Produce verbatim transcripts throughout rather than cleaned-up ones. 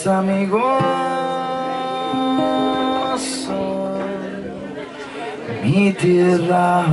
Mis amigos son mi tierra.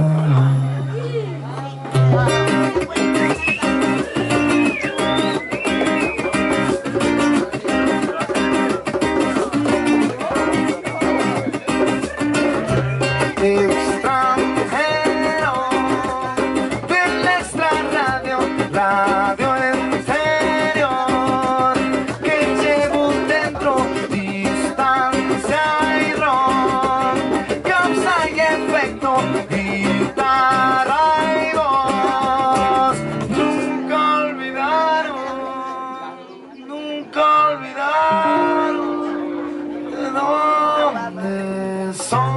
Extranjero, de nuestra radio, radio interior, que llevo dentro distancia y ron, causa y efecto, guitarra y voz. Nunca olvidaron, nunca olvidaron de dónde son.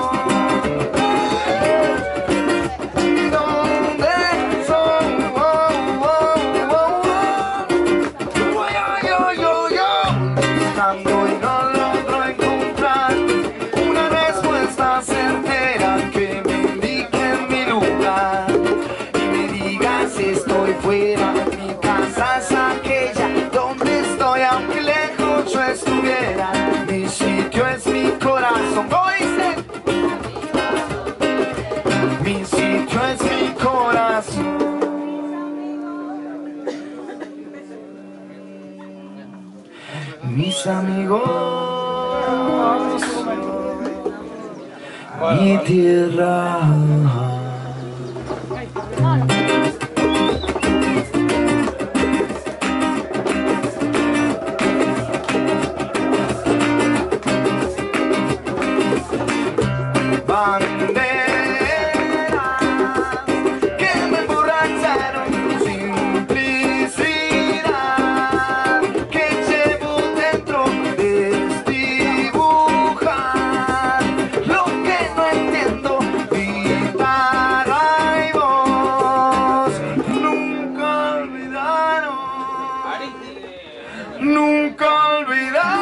Y no logro encontrar una respuesta certera que me indique mi lugar y me diga si estoy fuera. Mi casa es aquella donde estoy, aunque lejos yo estuviera. Mi sitio es mi corazón. ¿Oíste? Mi sitio es mi corazón. Mis amigos, mi tierra. Banderas que me emborracharon, simplicidad que llevo dentro, desdibujar lo que no entiendo, guitarra y voz. Nunca olvidaron, nunca olvidaron.